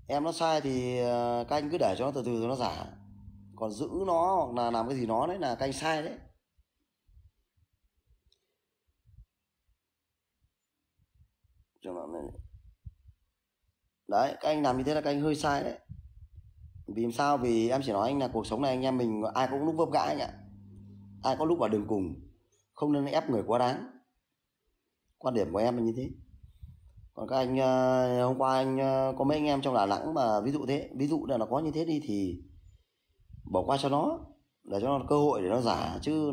Em nó sai thì các anh cứ để cho nó từ từ rồi nó giả, còn giữ nó hoặc là làm cái gì nó đấy là các anh sai đấy. Trường hợp này đấy, các anh làm như thế là các anh hơi sai đấy. Vì làm sao? Vì em chỉ nói anh là cuộc sống này anh em mình ai cũng lúc vấp ngã anh ạ, ai có lúc vào đường cùng, không nên ép người quá đáng. Quan điểm của em là như thế. Còn các anh hôm qua anh có mấy anh em trong Đà Nẵng mà ví dụ thế, ví dụ là nó có như thế đi thì bỏ qua cho nó, để cho nó cơ hội để nó giả chứ.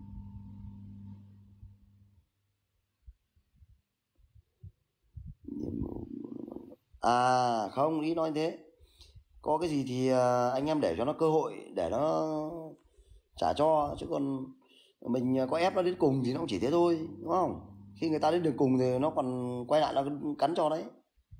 À không, ý nói thế, có cái gì thì anh em để cho nó cơ hội để nó trả cho, chứ còn mình có ép nó đến cùng thì nó cũng chỉ thế thôi, đúng không? Khi người ta đến đường cùng thì nó còn quay lại nó cắn cho đấy.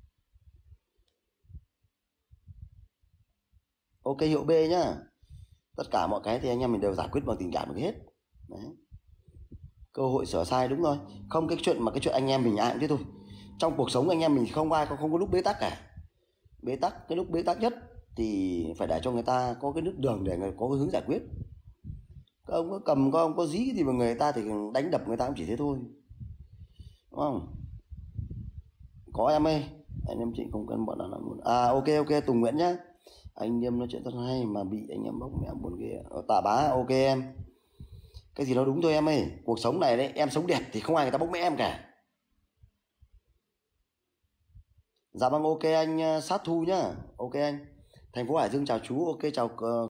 Ok hiệu B nhá. Tất cả mọi cái thì anh em mình đều giải quyết bằng tình cảm được hết. Đấy. Cơ hội sửa sai, đúng rồi. Không, cái chuyện anh em mình ai cũng thế thôi. Trong cuộc sống anh em mình không ai không có lúc bế tắc cả. Bế tắc, cái lúc bế tắc nhất thì phải để cho người ta có cái nước đường để người có cái hướng giải quyết. Các ông có cầm, các ông có dí cái gì vào người ta thì đánh đập người ta cũng chỉ thế thôi, đúng không? Có em ơi, anh em chị không cần bọn nào làm. À ok ok, Tùng Nguyễn nhá. Anh em nói chuyện rất hay mà bị anh em bóc mẹ buồn ghê. Tạ bá ok em. Cái gì nó đúng thôi em ơi, cuộc sống này đấy, em sống đẹp thì không ai người ta bóc mẽ em cả. Dạ vâng ok anh sát thu nhá. Ok anh. Thành phố Hải Dương chào chú, ok chào